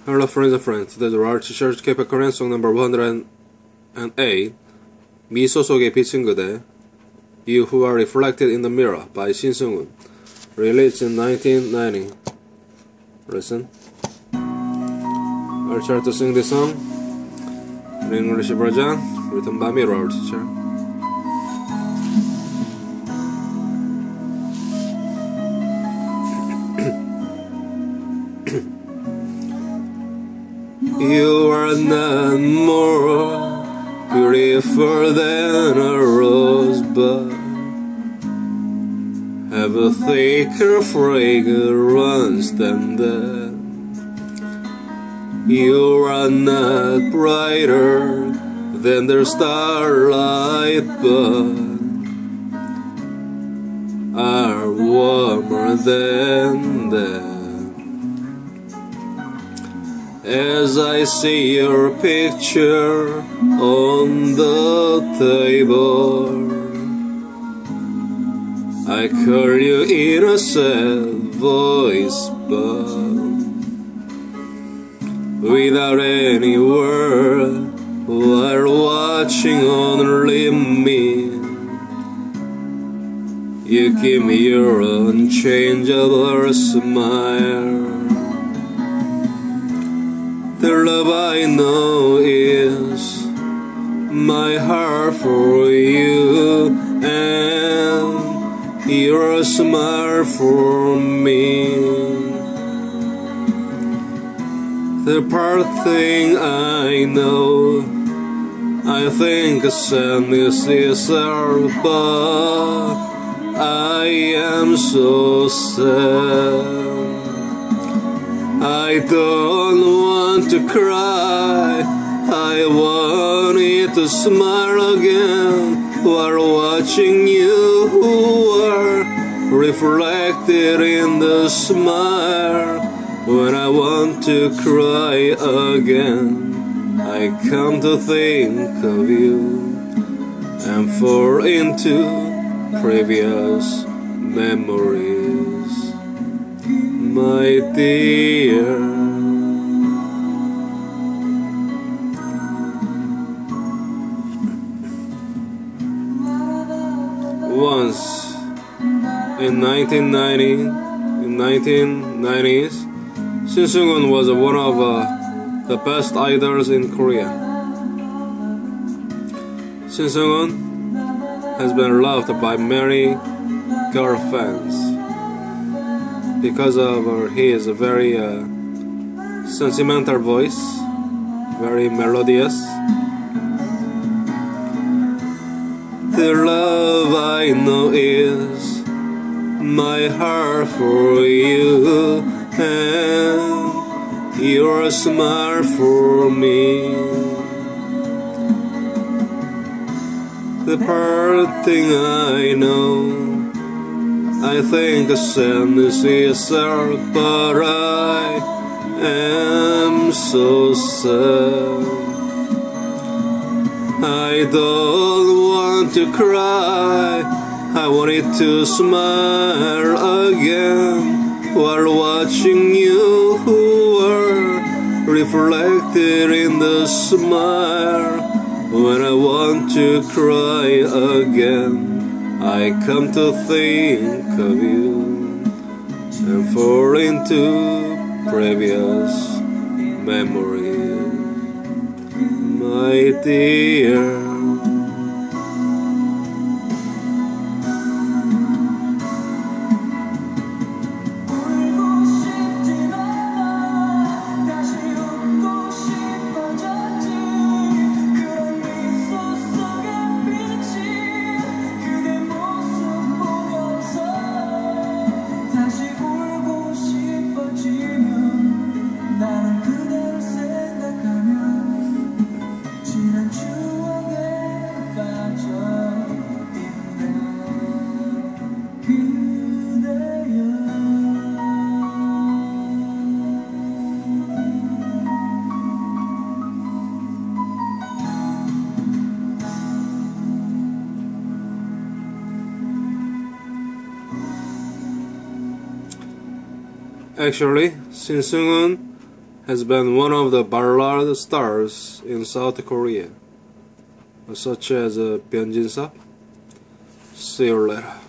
Hello friends and friends, this is our T-shirt K-pop Korean song number 108 미소 속에 비친 그대 You Who Are Reflected in the Mirror by Shin Seung-un, released in 1990. Listen. I'll try to sing this song in English version written by me, our teacher. You are not more beautiful than a rosebud, have a thicker fragrance than that. You are not brighter than the starlight, but are warmer than that. As I see your picture on the table, I call you in a sad voice, but without any word, while watching only me, you give me your unchangeable smile. The love I know is my heart for you, and your smile for me. The part thing I know, I think sadness is our, but I am so sad. I don't want to cry, I wanted to smile again while watching you who are reflected in the smile. When I want to cry again, I come to think of you and fall into previous memories. My dear, once in 1990s, Shin Seung-un was one of the best idols in Korea. Shin Seung-un has been loved by many girl fans because of his very sentimental voice, very melodious. The love I know is my heart for you, and your smile for me. The part thing I know, I think sadness is our, but I am so sad. I don't want to cry, I wanted to smile again while watching you who are reflected in the smile. When I want to cry again, I come to think of you and fall into previous memories. My dear, actually, Shin Seung-un has been one of the ballad stars in South Korea, such as Byung Jin-suk. See you later.